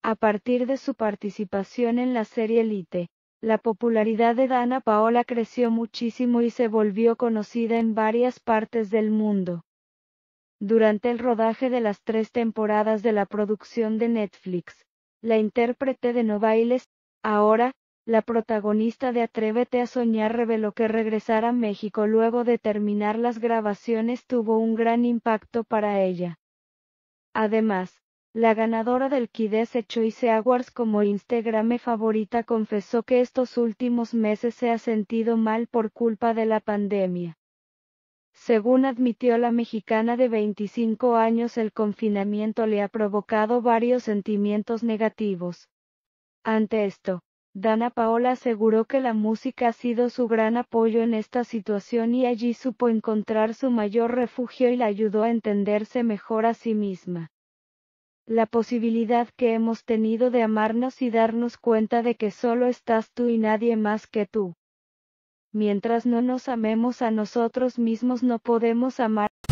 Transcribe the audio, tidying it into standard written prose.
A partir de su participación en la serie Elite, la popularidad de Dana Paola creció muchísimo y se volvió conocida en varias partes del mundo. Durante el rodaje de las 3 temporadas de la producción de Netflix, la intérprete de No Bailes, ahora, la protagonista de Atrévete a Soñar reveló que regresar a México luego de terminar las grabaciones tuvo un gran impacto para ella. Además, la ganadora del Kids Choice Awards como Instagramer favorita confesó que estos últimos meses se ha sentido mal por culpa de la pandemia. Según admitió la mexicana de 25 años, el confinamiento le ha provocado varios sentimientos negativos. Ante esto, Dana Paola aseguró que la música ha sido su gran apoyo en esta situación y allí supo encontrar su mayor refugio y la ayudó a entenderse mejor a sí misma. La posibilidad que hemos tenido de amarnos y darnos cuenta de que solo estás tú y nadie más que tú. Mientras no nos amemos a nosotros mismos no podemos amar